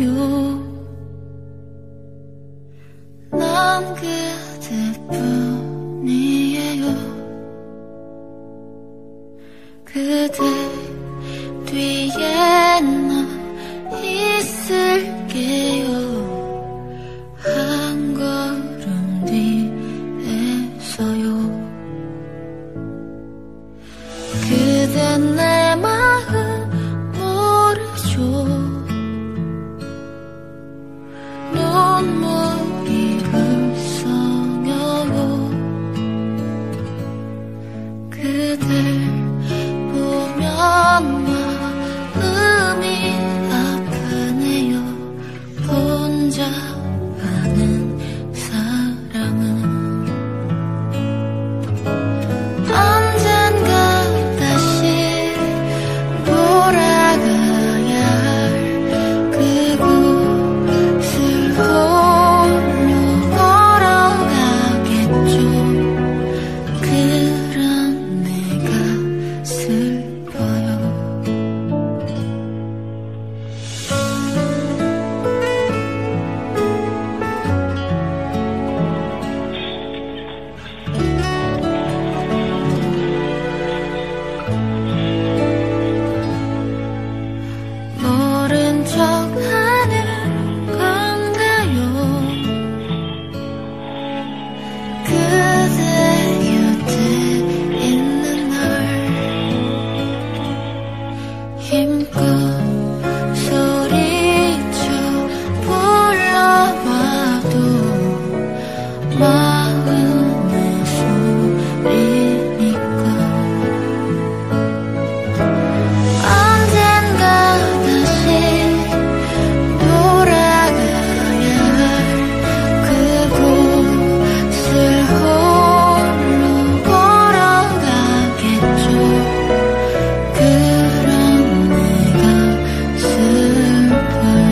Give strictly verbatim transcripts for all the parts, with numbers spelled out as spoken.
난 그대뿐이에요. 그대 뒤에 나 있을게요. 한 걸음 뒤에서요. 그대 내 마음 모르죠. 눈물이 흘러요. 그댈 보면 마음이 아프네요. 혼자 하는 사랑은 언젠가 다시 돌아가야 할 그곳을 홀로 걸어가겠죠. 그런 내가 슬퍼요. 모른 척 하는 건가요? 그대 곁에 있는 날 힘껏 소리쳐 불러봐도 마음의 소리니까. 언젠가 다시 돌아가야 할 그곳을 홀로 걸어가겠죠. 그런 내가 슬퍼요.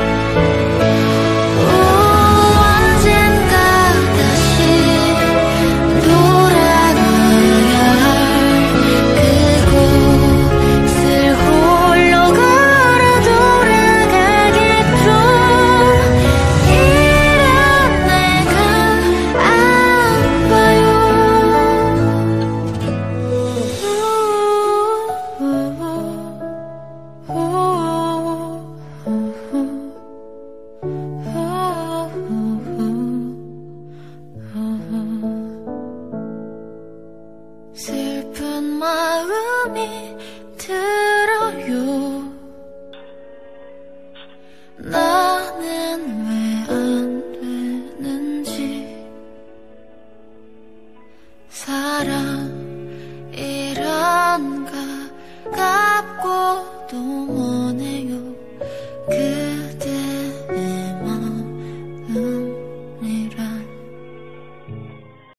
오, 언젠가 다시 돌아가야 할 그곳을 홀로 걸어 돌아가겠죠. 이런 내가 아파요. 슬픈 마음이